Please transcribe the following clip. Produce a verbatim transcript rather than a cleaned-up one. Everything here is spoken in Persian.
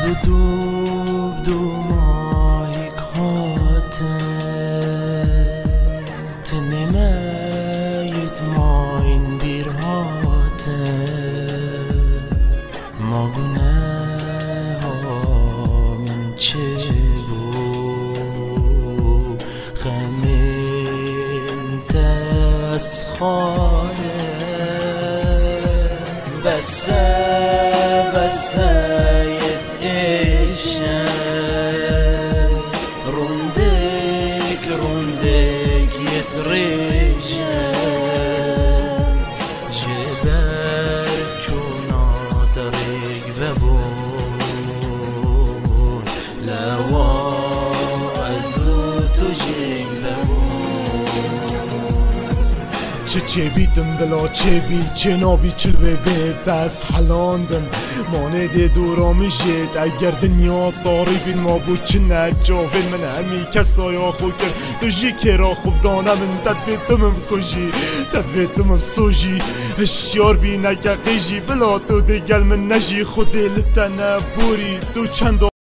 Så dub du mai kate Tnemayet main bir hate Magune ha min chebu Khamin taskhare بس بس يت إيشان روندك روندك يتريجان جبر چونا طريق وبون لوا ازو تجيك وبون چه چه بیتم دلا چه بی چه نابی چل به دست حلاندن مانده دورا میشید اگر دنیا طاری بین ما بود چه نجاوین من همی کسایا خود کرد دوشی که را خوب دانه من تدویتمم کشی تدویتمم سوژی هشیار بی نگه قیجی بلا تو دگل من نجی خودی لتنه بوری تو چند